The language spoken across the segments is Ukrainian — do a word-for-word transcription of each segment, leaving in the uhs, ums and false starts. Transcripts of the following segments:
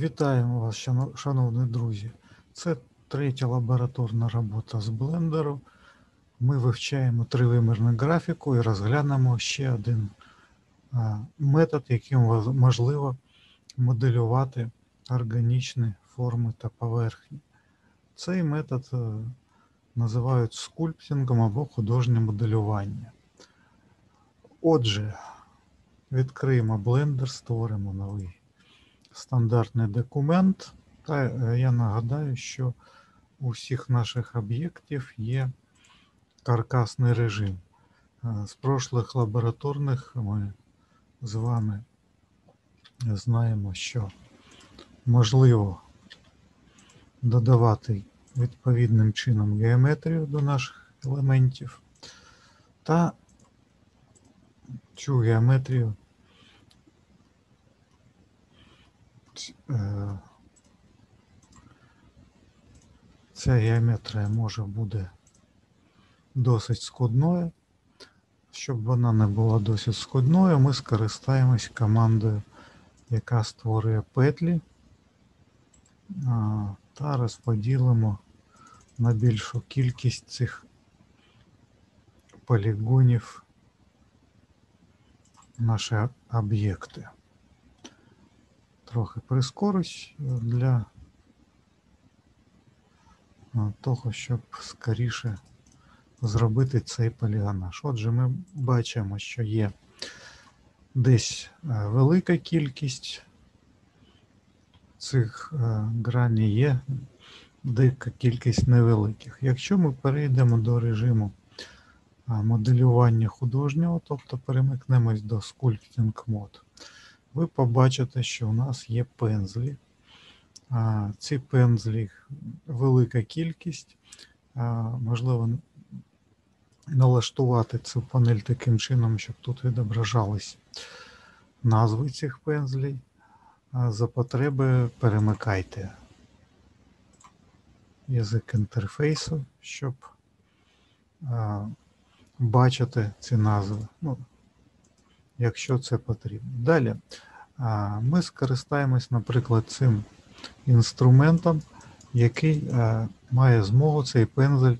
Вітаємо вас, шано- шановні друзі. Це третя лабораторна робота з блендеру. Ми вивчаємо тривимірну графіку і розглянемо ще один а, метод, яким воз- можливо моделювати органічні форми та поверхні. Цей метод е, називають скульптингом або художнє моделювання. Отже, відкриємо блендер, створимо новий стандартний документ. Та е, я нагадаю, що у всіх наших об'єктів є каркасний режим. Е, З прошлих лабораторних ми з вами знаємо, що можливо додавати відповідним чином геометрію до наших елементів та цю геометрію е, ця геометрія може бути досить складною. Щоб вона не була досить складною, ми скористаємось командою, яка створює петлі, а, та розподілимо на більшу кількість цих полігонів наші об'єкти. Трохи прискорюсь для того, щоб скоріше зробити цей полігонаж. Отже, ми бачимо, що є десь велика кількість цих граней, є деяка кількість невеликих. Якщо ми перейдемо до режиму моделювання художнього, тобто перемикнемось до Sculpting Mode, ви побачите, що у нас є пензлі. Ці пензлі велика кількість. Можливо, налаштувати цю панель таким чином, щоб тут відображались назви цих пензлів. За потреби перемикайте язик інтерфейсу, щоб а, бачити ці назви, ну, якщо це потрібно. Далі а, ми скористаємось, наприклад, цим інструментом, який а, має змогу цей пензель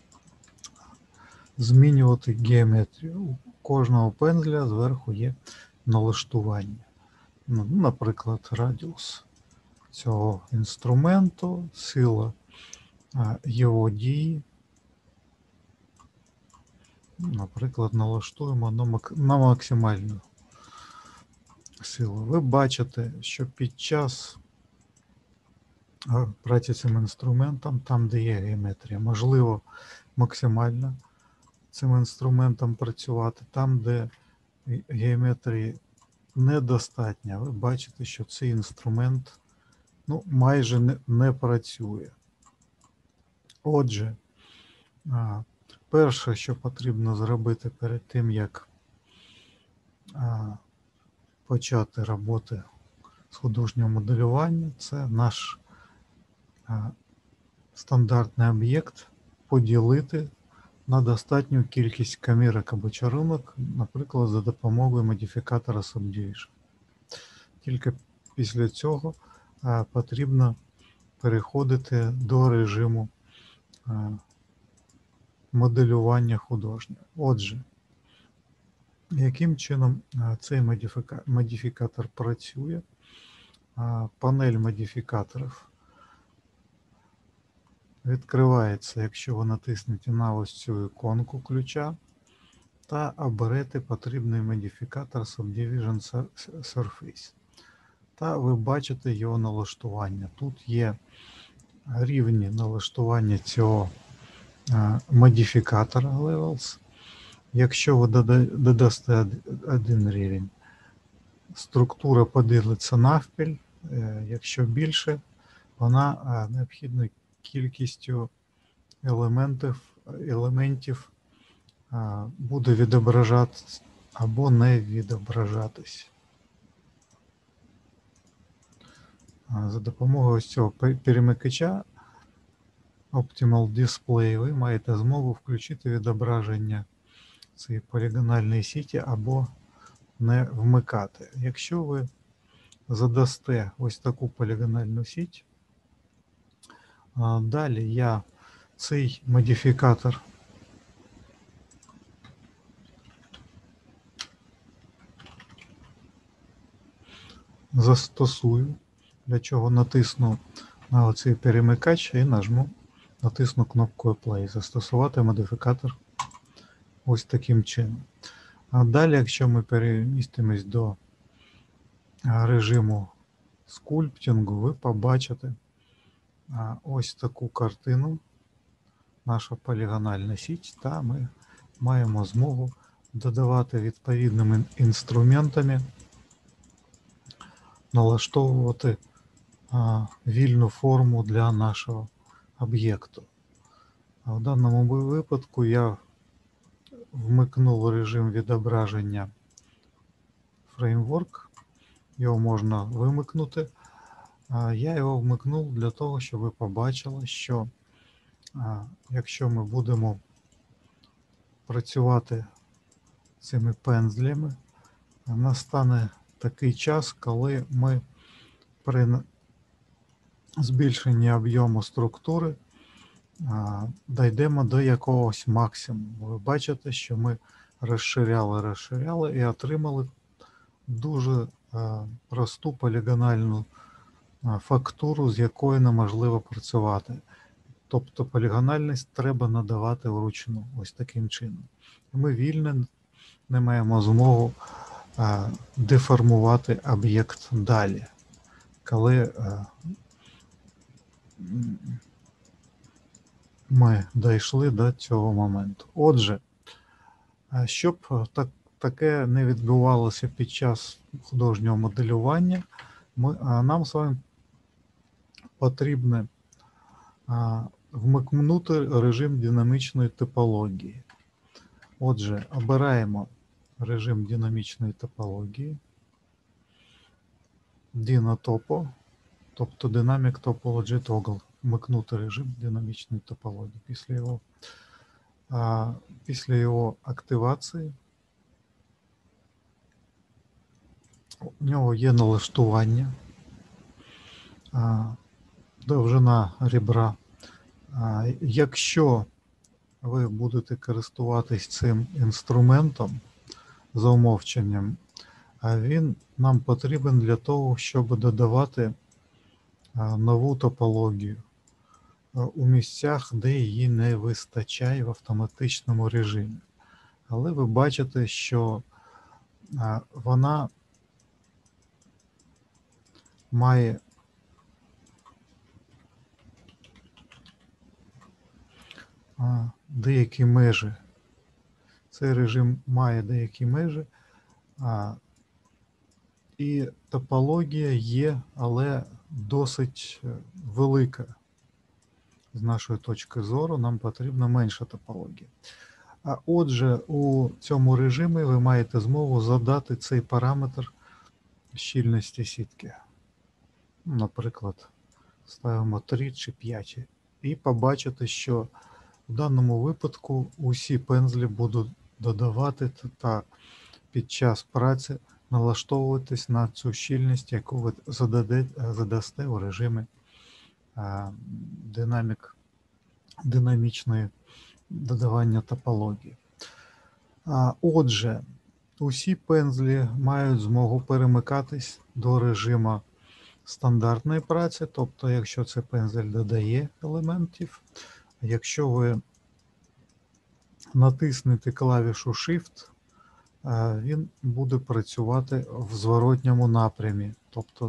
змінювати геометрію. У кожного пензля зверху є налаштування. Ну, наприклад, радіус цього інструменту, сила а, його дії. Наприклад, налаштуємо на, мак на максимальну силу. Ви бачите, що під час а, праці цим інструментом, там, де є геометрія, можливо максимально цим інструментом працювати. Там, де геометрії недостатньо, ви бачите, що цей інструмент ну, майже не, не працює. Отже, а, перше, що потрібно зробити перед тим, як а, почати роботи з художнього моделювання, це наш а, стандартний об'єкт поділити на достатню кількість камірок або чарунок, наприклад, за допомогою модифікатора Subdivision. Тільки після цього а, потрібно переходити до режиму а, моделювання художнього. Отже, яким чином а, цей модифіка... модифікатор працює? А, панель модифікаторів відкривається, якщо ви натиснете на ось цю іконку ключа та оберете потрібний модифікатор Subdivision Surface. Та ви бачите його налаштування. Тут є рівні налаштування цього а, модифікатора Levels. Якщо ви додасте один рівень, структура поділиться навпіл. Якщо більше, вона необхідною кількістю елементів, елементів буде відображатись або не відображатись. За допомогою ось цього перемикача Optimal Display ви маєте змогу включити відображення цієї полігональної сіті або не вмикати. Якщо ви задасте ось таку полігональну сіть. Далі я цей модифікатор застосую, для чого натисну на оцей перемикач і нажму, натисну кнопкою Play. Застосувати модифікатор ось таким чином. А далі, якщо ми перемістимось до режиму скульптингу, ви побачите ось таку картину, наша полігональна сіть, та ми маємо змогу додавати відповідними інструментами, налаштовувати а, вільну форму для нашого об'єкту. А в даному випадку я вмикнув режим відображення фреймворк, його можна вимикнути. А, я його вмикнув для того, щоб ви побачили, що а, якщо ми будемо працювати цими пензлями, настане такий час, коли ми при збільшенні об'єму структури а, дійдемо до якогось максимуму. Ви бачите, що ми розширяли, розширяли і отримали дуже а, просту полігональну а, фактуру, з якою неможливо працювати. Тобто полігональність треба надавати вручну, ось таким чином. Ми вільно не маємо змогу а, деформувати об'єкт далі, коли а, ми дійшли до цього моменту. Отже, щоб так, таке не відбувалося під час художнього моделювання, ми, а, нам з вами потрібно а, вмикнути режим динамічної топології. Отже, обираємо режим динамічної топології, Dynatopo, тобто Dynamic Topology Toggle, вмикнути режим динамічної топології. Після його, а, після його активації у нього є налаштування, а, довжина ребра. А, якщо ви будете користуватись цим інструментом за умовченням, а він нам потрібен для того, щоб додавати нову топологію у місцях, де її не вистачає в автоматичному режимі. Але ви бачите, що вона має деякі межі. Цей режим має деякі межі, а, і топологія є, але досить велика. З нашої точки зору нам потрібна менша топологія. А отже, у цьому режимі ви маєте змогу задати цей параметр щільності сітки. Наприклад, ставимо три чи п'ять. І побачите, що в даному випадку усі пензлі будуть додавати та під час праці налаштовуватись на цю щільність, яку ви зададете, задасте у режимі а, динамік, динамічної додавання топології. А, отже, усі пензлі мають змогу перемикатись до режиму стандартної праці, тобто якщо цей пензель додає елементів, якщо ви натиснете клавішу Shift, він буде працювати в зворотньому напрямі, тобто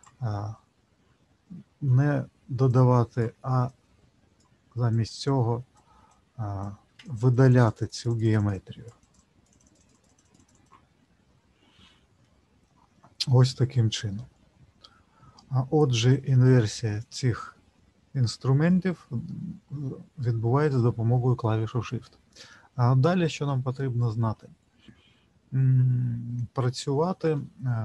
не додавати, а замість цього видаляти цю геометрію. Ось таким чином. А отже, інверсія цих інструментів відбувається за допомогою клавіші Shift. А далі, що нам потрібно знати? Працювати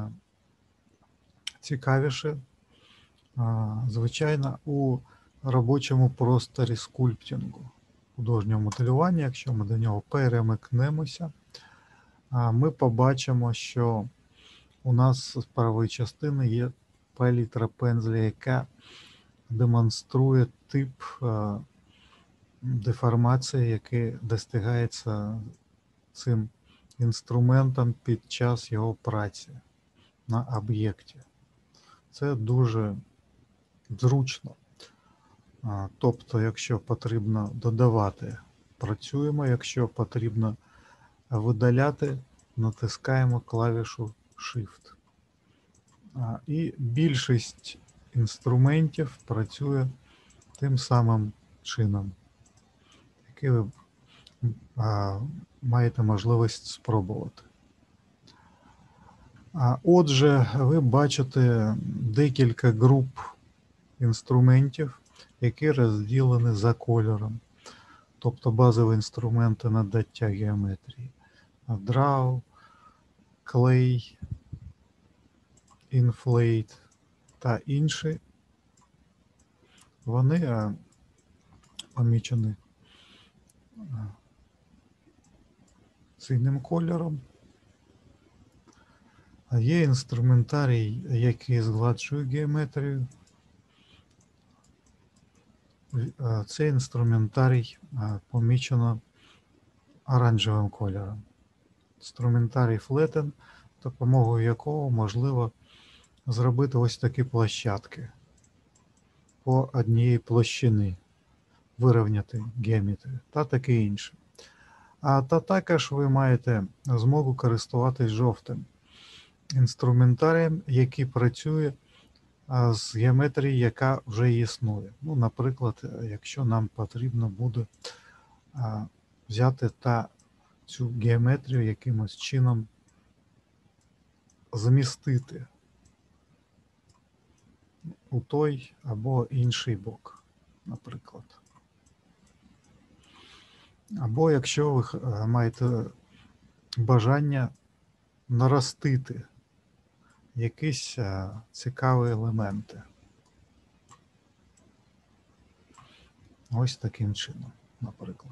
цікавіше, звичайно, у робочому просторі скульптингу, художнього моделювання. Якщо ми до нього перемикнемося, ми побачимо, що у нас з правої частини є палітра пензля, яка демонструє тип е, деформації, який достигається цим інструментом під час його праці на об'єкті. Це дуже зручно. А, Тобто, якщо потрібно додавати, працюємо, якщо потрібно видаляти, натискаємо клавішу Shift. А, І більшість інструментів працює тим самим чином, який ви а, маєте можливість спробувати. А, Отже, ви бачите декілька груп інструментів, які розділені за кольором. Тобто базові інструменти надаття геометрії. Draw, Clay, Inflate та інші. Вони а, помічені а, синім кольором. А є інструментарій, який згладжує геометрію. Цей інструментарій помічено оранжевим кольором. Інструментарій Flatten, допомогою якого можливо зробити ось такі площадки по однієї площини, вирівняти геометрію та таке інше. А та також ви маєте змогу користуватись жовтим інструментарієм, який працює з геометрії, яка вже існує. Ну, наприклад, якщо нам потрібно буде а, взяти та цю геометрію якимось чином змістити у той або інший бок, наприклад. Або якщо ви маєте бажання наростити якісь а, цікаві елементи. Ось таким чином, наприклад.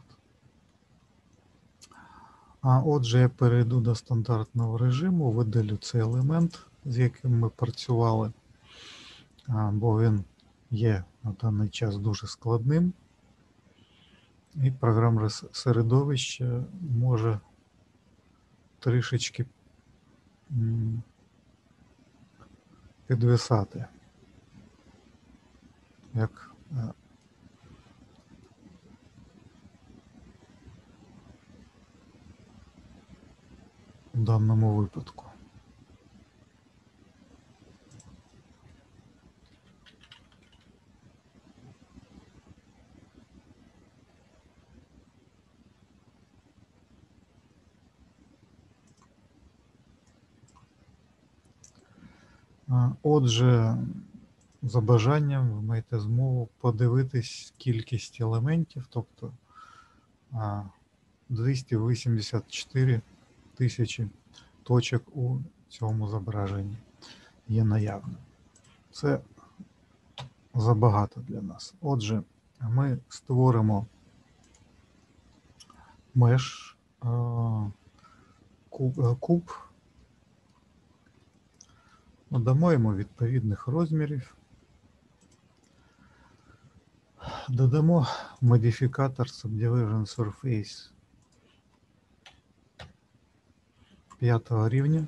А отже, я перейду до стандартного режиму, видалю цей елемент, з яким ми працювали, а, бо він є на даний час дуже складним. І програмне середовище може трішечки м, підвисати, як а, в даному випадку. А, Отже, за бажанням ви маєте змогу подивитись кількість елементів, тобто а, двісті вісімдесят чотири тисячі точок у цьому зображенні є наявним. Це забагато для нас. Отже, ми створимо меш куб, куб, надамо йому відповідних розмірів, додамо модифікатор Subdivision Surface п'ятого рівня.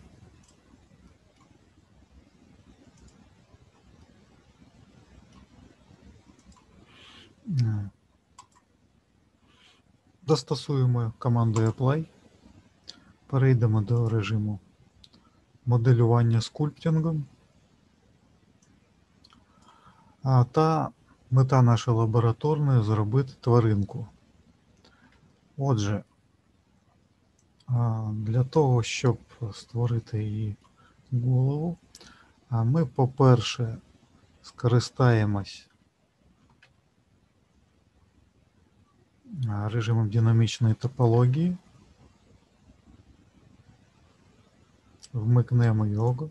Застосуємо командою Apply, перейдемо до режиму моделювання скульптингом. А, та мета нашої лабораторної – зробити тваринку. Отже, для того, щоб створити її голову, ми, по-перше, скористаємось режимом динамічної топології, вмикнемо його,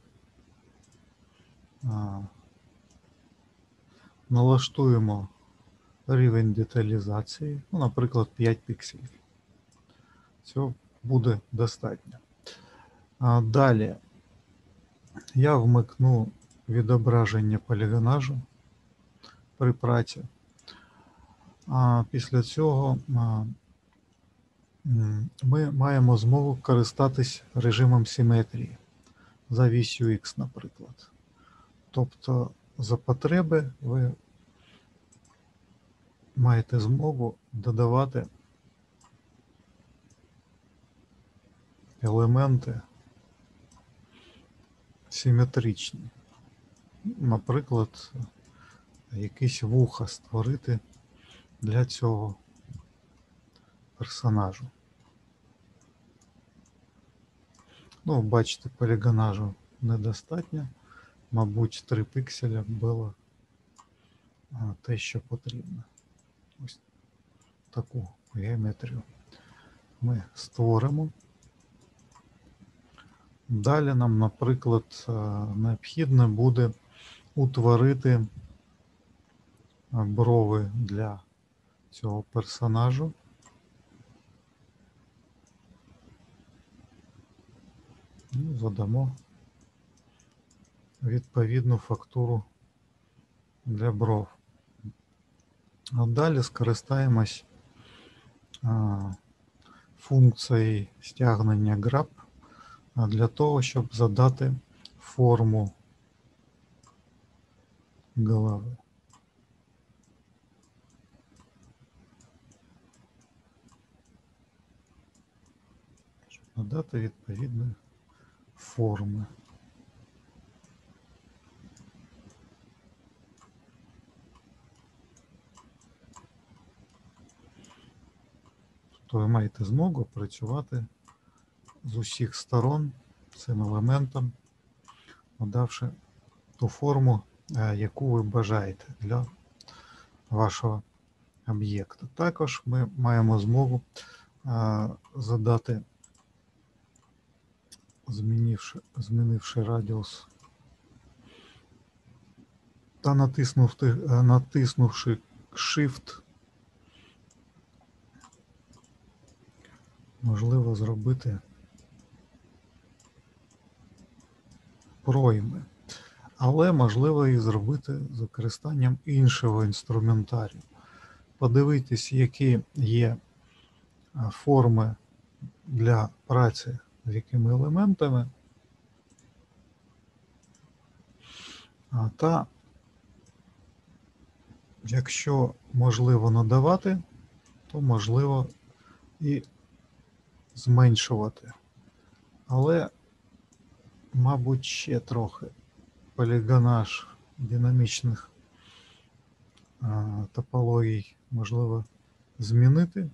налаштуємо рівень деталізації, ну, наприклад, п'ять пікселів. Цього буде достатньо. Далі я вмикну відображення полігонажу при праці. А після цього а, ми маємо змогу користатись режимом симетрії за вісю Х, наприклад. Тобто за потреби ви маєте змогу додавати елементи симетричні. Наприклад, якісь вуха створити для цього персонажу. Ну, бачите, полігонажу недостатньо. Мабуть, три пікселя було те, що потрібно. Ось таку геометрію ми створимо. Далі нам, наприклад, необхідно буде утворити брови для цього персонажу. І задамо відповідну фактуру для бров. А далі скористаємось а, функцією стягнення Grab для того, щоб задати форму голови. Щоб надати відповідної форми. То ви маєте змогу працювати з усіх сторон цим елементом, надавши ту форму, яку ви бажаєте для вашого об'єкту. Також ми маємо змогу задати, змінивши, змінивши радіус та натиснувши, натиснувши Shift, можливо зробити пройми, але можливо і зробити з використанням іншого інструментарію. Подивитись, які є форми для праці з якими елементами, та якщо можливо надавати, то можливо і зменшувати. Але, мабуть, ще трохи полігонаж динамічних а, топологій можливо змінити.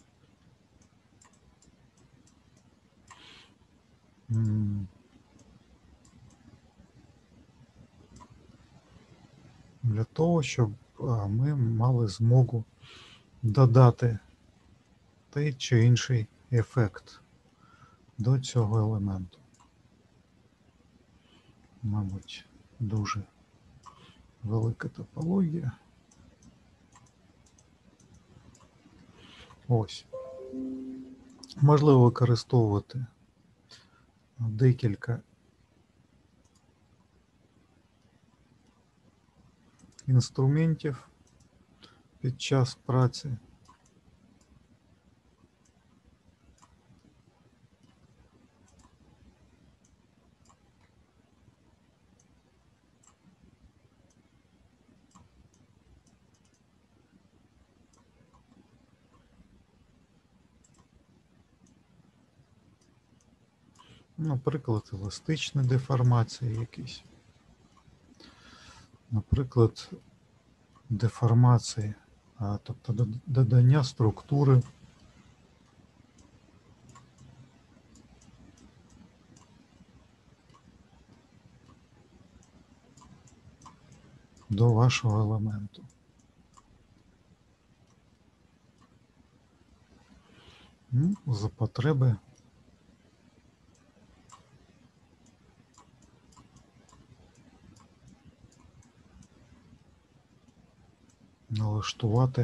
Для того, щоб ми мали змогу додати той чи інший ефект до цього елементу. Мабуть, дуже велика топологія. Ось. Можливо використовувати декілька інструментів під час праці. Наприклад, еластичні деформації якісь. Наприклад, деформації, тобто додання структури до вашого елементу. Ну, за потреби налаштувати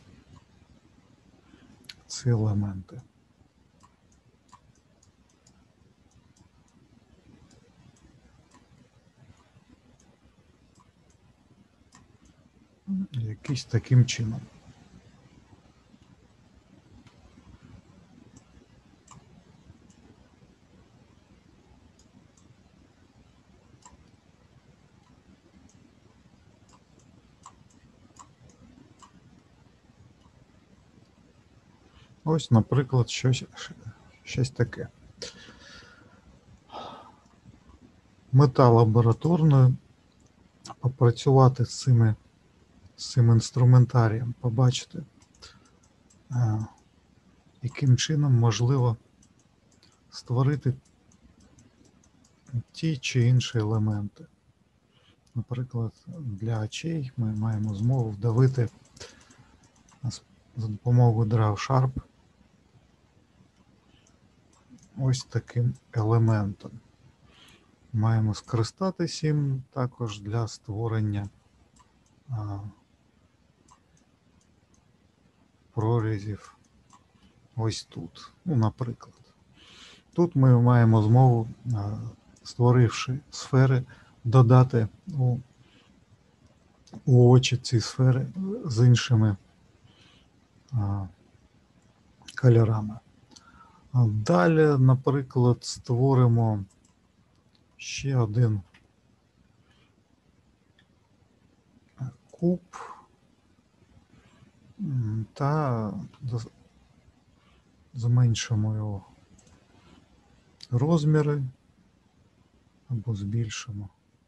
ці елементи. якийсь таким чином. Ось, наприклад, щось, щось таке. Мета лабораторної – попрацювати з цими, з цим інструментарієм, побачити, а, яким чином можливо створити ті чи інші елементи. Наприклад, для очей ми маємо змогу вдавити за допомогою DrawSharp ось таким елементом. Маємо скористатися їм також для створення а, прорізів ось тут. Ну, наприклад. Тут ми маємо змогу, а, створивши сфери, додати у, у очі ці сфери з іншими а, кольорами. А далі, наприклад, створимо ще один куб та зменшимо його розміри або збільшимо.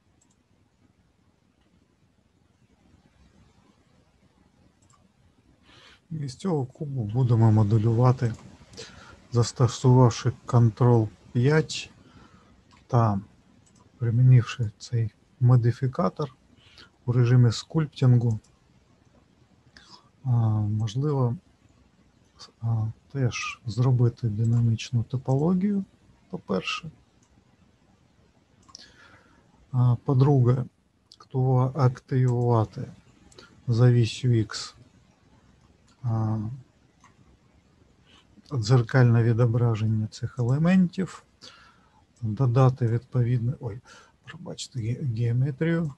І з цього кубу будемо моделювати, застосувавши контрол п'ять та примінивши цей модифікатор у режимі скульптингу, можливо теж зробити динамічну топологію, по-перше. По-друге, активувати за вісю X дзеркальне відображення цих елементів, додати відповідне, ой, пробачте, геометрію.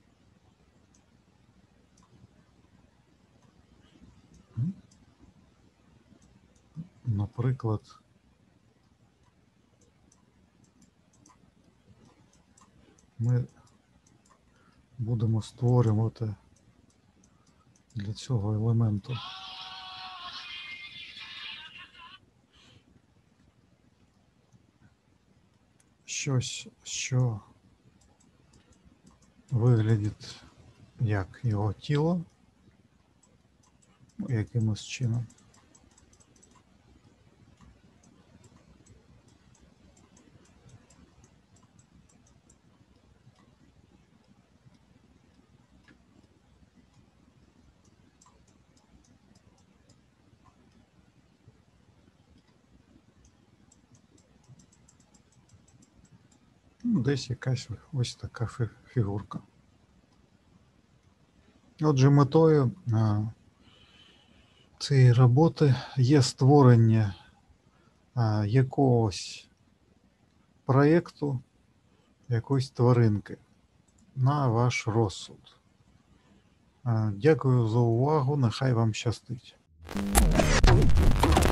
Наприклад, ми будемо створювати для цього елементу щось, що виглядить як його тіло, якимось чином. Десь якась ось така фігурка. Отже, метою а, цієї роботи є створення а, якогось проєкту, якоїсь тваринки на ваш розсуд. А, дякую за увагу, нехай вам щастить.